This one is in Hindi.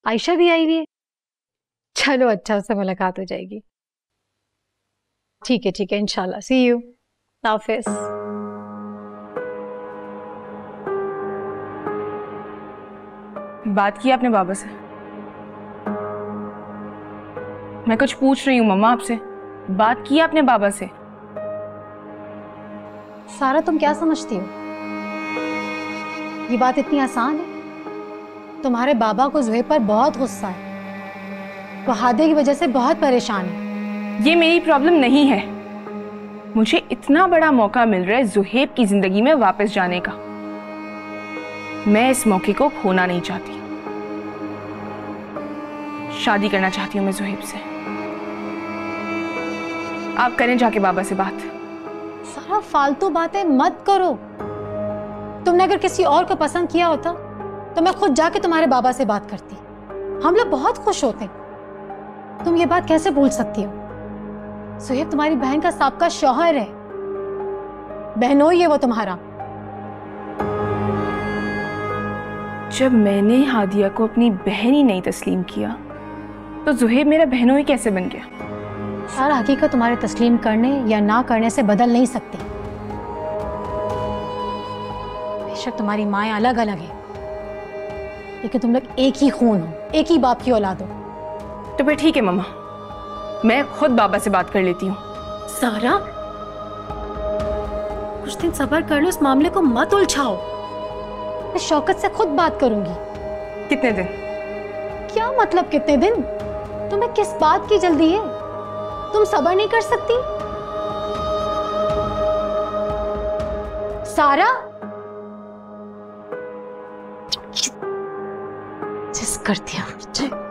आयशा भी आई हुई है। चलो अच्छा, उससे मुलाकात हो जाएगी। ठीक है इंशाल्लाह, सी यू, हाफिज। बात की आपने बाबा से? मैं कुछ पूछ रही हूँ मम्मा आपसे, बात की आपने बाबा से? सारा तुम क्या समझती हो, ये बात इतनी आसान है? तुम्हारे बाबा को ज़ुहैब पर बहुत गुस्सा है, वो हादे की वजह से बहुत परेशान है। ये मेरी प्रॉब्लम नहीं है। मुझे इतना बड़ा मौका मिल रहा है ज़ुहैब की जिंदगी में वापस जाने का, मैं इस मौके को खोना नहीं चाहती। शादी करना चाहती हूँ मैं ज़ुहैब से। आप करें जाके बाबा से बात। सारा फालतू बातें मत करो। तुमने अगर किसी और को पसंद किया होता तो मैं खुद जाके तुम्हारे बाबा से बात करती, हम लोग बहुत खुश होते। तुम ये बात कैसे भूल सकती हो? ज़ुहैब तुम्हारी बहन का साबका शौहर है, बहनोई है वो तुम्हारा। जब मैंने हादिया को अपनी बहन ही नहीं तस्लीम किया तो ज़ुहैब मेरा बहनोई कैसे बन गया? सारा हकीकत तुम्हारे तस्लीम करने या ना करने से बदल नहीं सकती। बेशक तुम्हारी माएं अलग अलग है, लेकिन तुम लोग एक ही खून हो, एक ही बाप की औलाद हो। तो फिर ठीक है मम्मा, मैं खुद बाबा से बात कर लेती हूँ। सारा, कुछ दिन सब्र कर लो, इस मामले को मत उलझाओ। मैं शौकत से खुद बात करूंगी। कितने दिन? क्या मतलब कितने दिन? तुम्हें किस बात की जल्दी है? तुम सब्र नहीं कर सकती? सारा, जिस कर दिया मुझे।